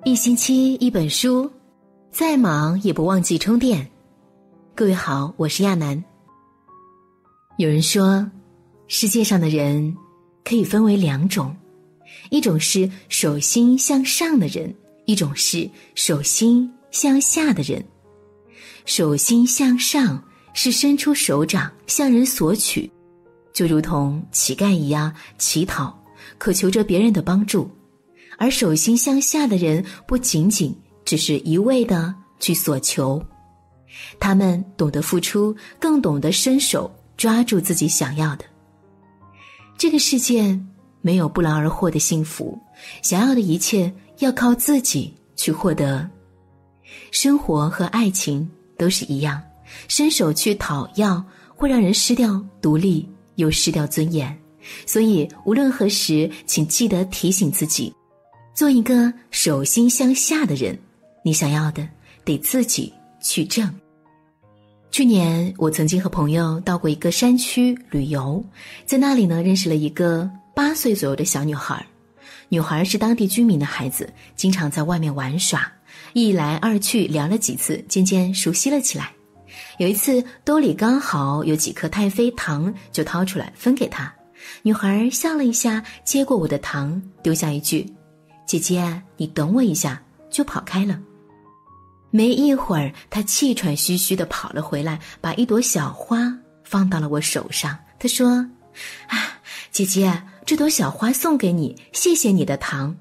一星期一本书，再忙也不忘记充电。各位好，我是亚楠。有人说，世界上的人可以分为两种，一种是手心向上的人，一种是手心向下的人。手心向上是伸出手掌向人索取，就如同乞丐一样乞讨，渴求着别人的帮助。而手心向下的人不仅仅只是一味的去索求，他们懂得付出，更懂得伸手抓住自己想要的。这个世界没有不劳而获的幸福，想要的一切要靠自己去获得。生活和爱情都是一样，伸手去讨要会让人失掉独立，又失掉尊严。所以无论何时，请记得提醒自己，做一个手心向下的人，你想要的得自己去挣。去年我曾经和朋友到过一个山区旅游，在那里呢认识了一个8岁左右的小女孩。女孩是当地居民的孩子，经常在外面玩耍，一来二去聊了几次，渐渐熟悉了起来。有一次兜里刚好有几颗太妃糖，就掏出来分给她。女孩笑了一下，接过我的糖，丢下一句：姐姐，你等我一下，就跑开了。没一会儿，她气喘吁吁地跑了回来，把一朵小花放到了我手上。她说：姐姐，这朵小花送给你，谢谢你的糖。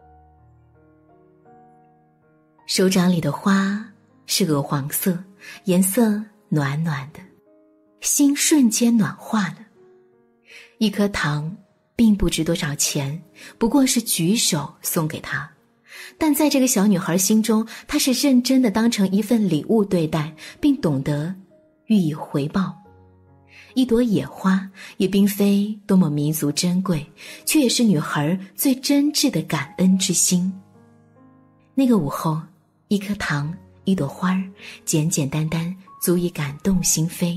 手掌里的花是鹅黄色，颜色暖暖的，心瞬间暖化了。一颗糖并不值多少钱，不过是举手送给她，但在这个小女孩心中，她是认真的当成一份礼物对待，并懂得予以回报。一朵野花也并非多么弥足珍贵，却也是女孩最真挚的感恩之心。那个午后，一颗糖，一朵花，简简单单足以感动心扉。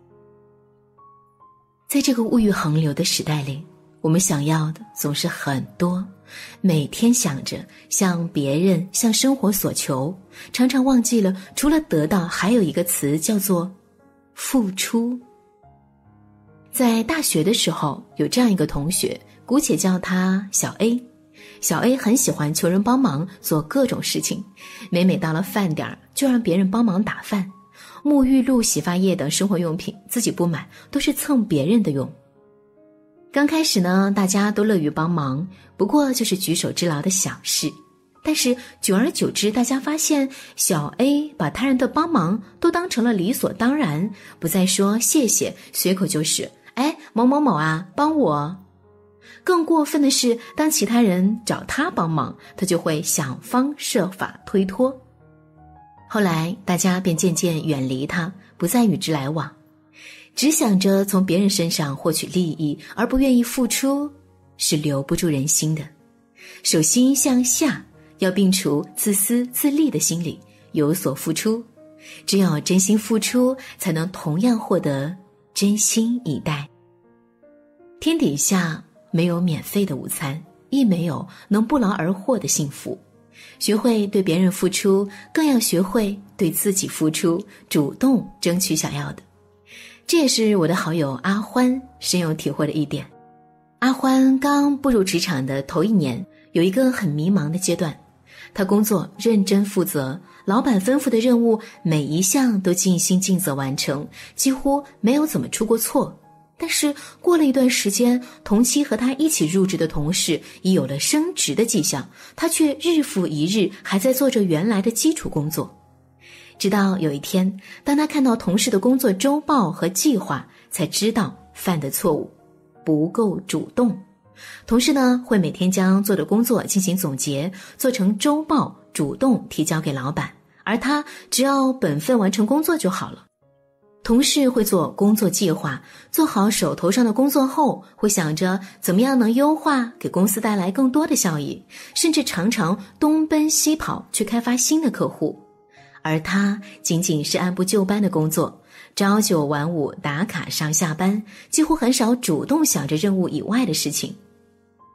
在这个物欲横流的时代里，我们想要的总是很多，每天想着向别人向生活所求，常常忘记了除了得到还有一个词叫做付出。在大学的时候，有这样一个同学，姑且叫他小 A。 小 A 很喜欢求人帮忙做各种事情，每到了饭点就让别人帮忙打饭，沐浴露、洗发液等生活用品自己不买，都是蹭别人的用。刚开始呢，大家都乐于帮忙，不过就是举手之劳的小事。但是久而久之，大家发现小 A 把他人的帮忙都当成了理所当然，不再说谢谢，随口就是某某某啊，帮我。更过分的是，当其他人找他帮忙，他就会想方设法推脱。后来大家便渐渐远离他，不再与之来往，只想着从别人身上获取利益，而不愿意付出，是留不住人心的。手心向下，要摒除自私自利的心理，有所付出。只有真心付出，才能同样获得真心以待。天底下没有免费的午餐，亦没有能不劳而获的幸福。学会对别人付出，更要学会对自己付出，主动争取想要的。这也是我的好友阿欢深有体会的一点。阿欢刚步入职场的头1年，有一个很迷茫的阶段。他工作认真负责，老板吩咐的任务每一项都尽心尽责完成，几乎没有怎么出过错。但是过了一段时间，同期和他一起入职的同事已有了升职的迹象，他却日复一日还在做着原来的基础工作。直到有一天，当他看到同事的工作周报和计划，才知道犯的错误不够主动。同事呢，会每天将做的工作进行总结，做成周报，主动提交给老板，而他只要本分完成工作就好了。同事会做工作计划，做好手头上的工作后，会想着怎么样能优化，给公司带来更多的效益，甚至常常东奔西跑去开发新的客户。而他仅仅是按部就班的工作，朝九晚五打卡上下班，几乎很少主动想着任务以外的事情。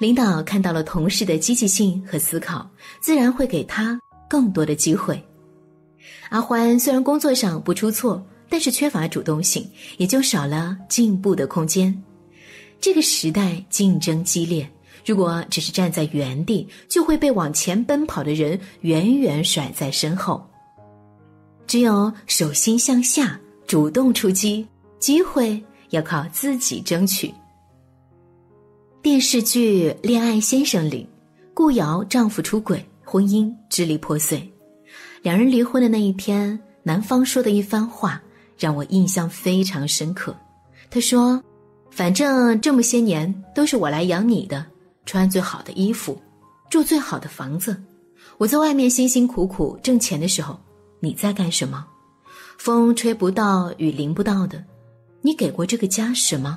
领导看到了同事的积极性和思考，自然会给他更多的机会。阿欢虽然工作上不出错，但是缺乏主动性，也就少了进步的空间。这个时代竞争激烈，如果只是站在原地，就会被往前奔跑的人远远甩在身后。只有手心向下，主动出击，机会要靠自己争取。电视剧《恋爱先生》里，顾瑶丈夫出轨，婚姻支离破碎。两人离婚的那一天，男方说的一番话让我印象非常深刻。他说，反正这么些年都是我来养你的，穿最好的衣服，住最好的房子，我在外面辛辛苦苦挣钱的时候，你在干什么？风吹不到，雨淋不到的，你给过这个家什么？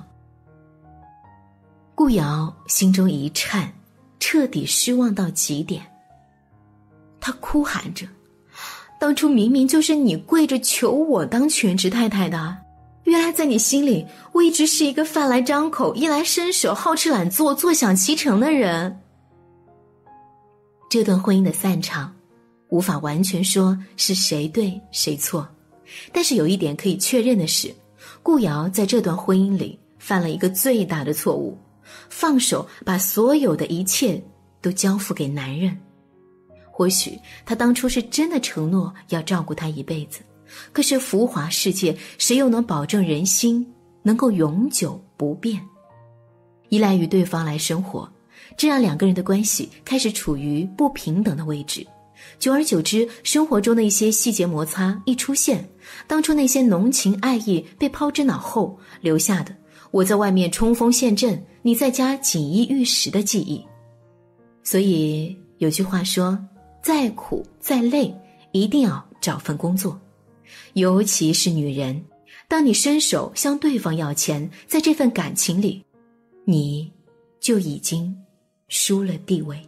顾瑶心中一颤，彻底失望到极点。她哭喊着，当初明明就是你跪着求我当全职太太的，原来在你心里，我一直是一个饭来张口、衣来伸手、好吃懒做、坐享其成的人。这段婚姻的散场，无法完全说是谁对谁错，但是有一点可以确认的是，顾瑶在这段婚姻里犯了一个最大的错误，放手把所有的一切都交付给男人。或许他当初是真的承诺要照顾她一辈子，可是浮华世界，谁又能保证人心能够永久不变？依赖于对方来生活，这让两个人的关系开始处于不平等的位置。久而久之，生活中的一些细节摩擦一出现，当初那些浓情爱意被抛之脑后，留下的我在外面冲锋陷阵，你在家锦衣玉食的记忆。所以有句话说，再苦再累，一定要找份工作。尤其是女人，当你伸手向对方要钱，在这份感情里，你就已经输了地位。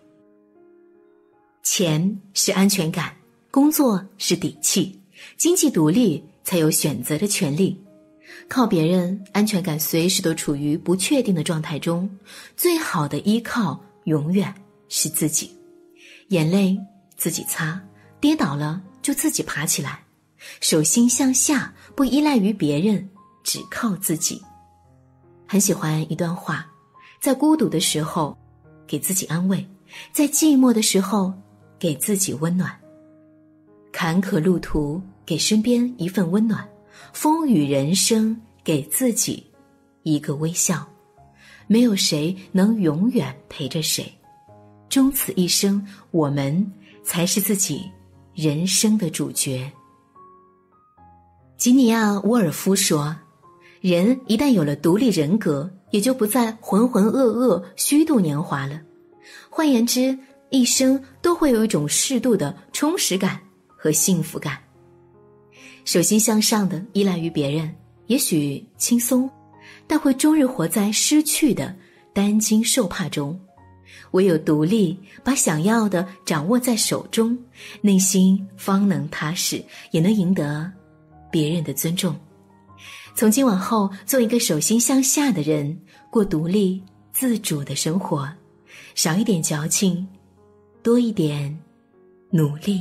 钱是安全感，工作是底气，经济独立才有选择的权利。靠别人，安全感随时都处于不确定的状态中，最好的依靠永远是自己。眼泪自己擦，跌倒了就自己爬起来，手心向下，不依赖于别人，只靠自己。很喜欢一段话，在孤独的时候给自己安慰，在寂寞的时候给自己温暖。坎坷路途给身边一份温暖，风雨人生给自己一个微笑。没有谁能永远陪着谁，终此一生，我们才是自己人生的主角。吉尼亚·沃尔夫说，人一旦有了独立人格，也就不再浑浑噩噩、虚度年华了。换言之，一生都会有一种适度的充实感和幸福感。手心向上的依赖于别人，也许轻松，但会终日活在失去的担惊受怕中。唯有独立，把想要的掌握在手中，内心方能踏实，也能赢得别人的尊重。从今往后，做一个手心向下的人，过独立自主的生活，少一点矫情，多一点努力。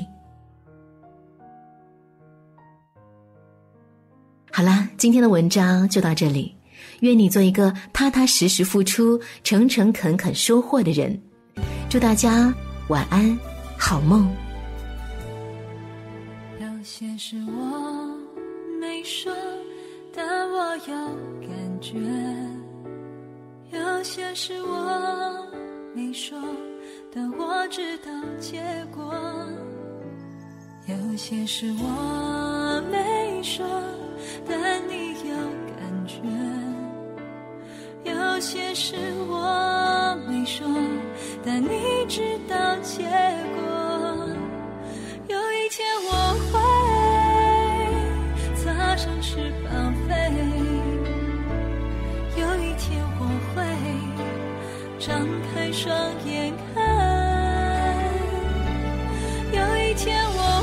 好啦，今天的文章就到这里。愿你做一个踏踏实实付出、诚诚恳恳收获的人。祝大家晚安，好梦。 有些事我没说，但我有感觉；有些事我没说，但我知道结果；有些事我没说，但你有感觉；有些事我没说，但你知道结果。有一天我会踏上翅膀飞，有一天我会张开双眼看，有一天我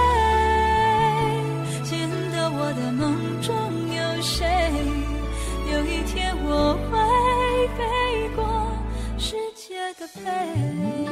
会见到我的梦中有谁，有一天我会飞过世界的背。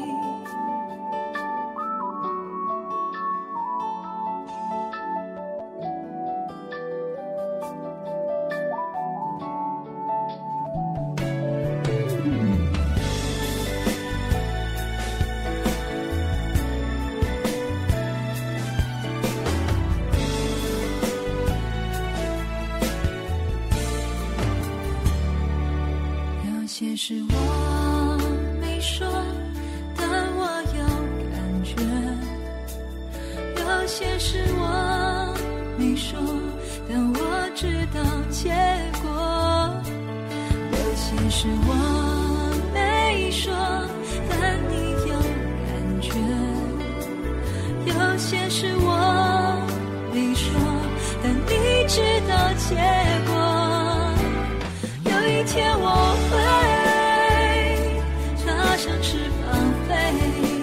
有些事我没说，但我有感觉；有些事我没说，但我知道结果；有些事我没说，但你有感觉；有些事我没说，但你知道结果。有一天我会插上翅膀飞，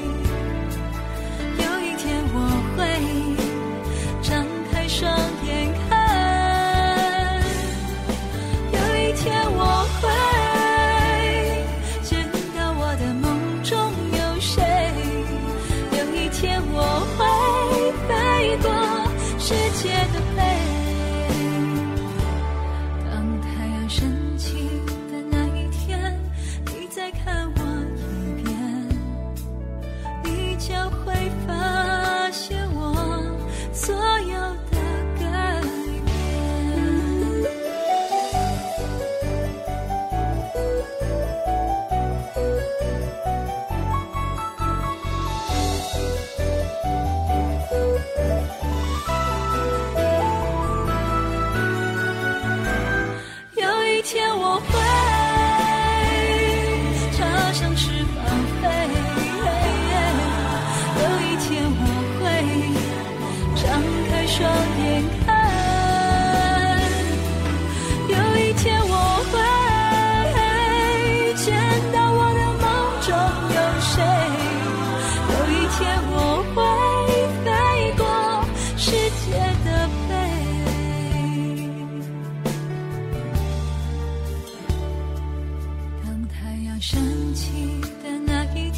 有一天我会张开双眼看，有一天我会见到我的梦中有谁，有一天我会飞过世界的背。当太阳升起的那一天，你再看我一遍，你将会发现我所有的改变。有一天我会插上翅膀飞，有一天我会张开双眼看，有一天我会见到我的梦中有谁，有一天我会飞过世界的背。当太阳升起的那一